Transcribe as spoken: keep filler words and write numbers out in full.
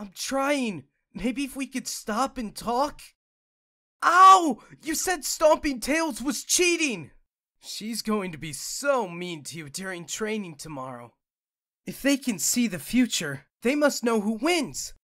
I'm trying. Maybe if we could stop and talk? Ow! You said Stomping Tails was cheating! She's going to be so mean to you during training tomorrow. If they can see the future, they must know who wins.